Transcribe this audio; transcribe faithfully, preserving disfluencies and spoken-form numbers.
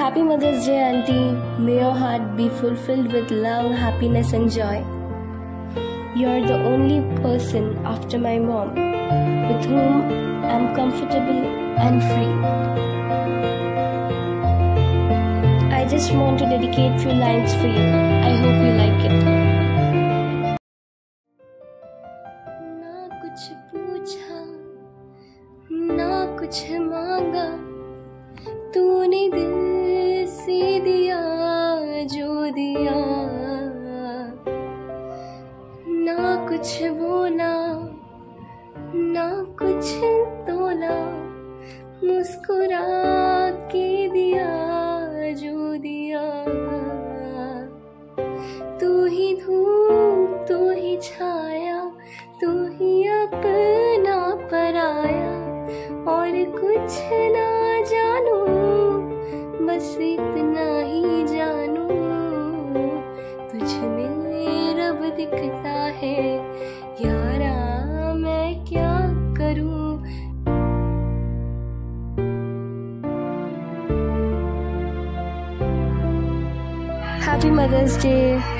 Happy Mother's Day, Auntie. May your heart be fulfilled with love, happiness, and joy. You're the only person after my mom with whom I'm comfortable and free. I just want to dedicate few lines for you. I hope you like it. ना कुछ पूछा, ना कुछ मांगा, तूने दिल से दिया जो दिया, ना कुछ बोला, ना कुछ तोला, मुस्कुरा के दिया जो दिया। तू ही धूप, तू ही छाया, तू ही अपना पराया, और कुछ ना जानू, बस इतना ही जानू, तुझ में रब दिखता है यारा, मैं क्या करूं। Happy Mother's Day.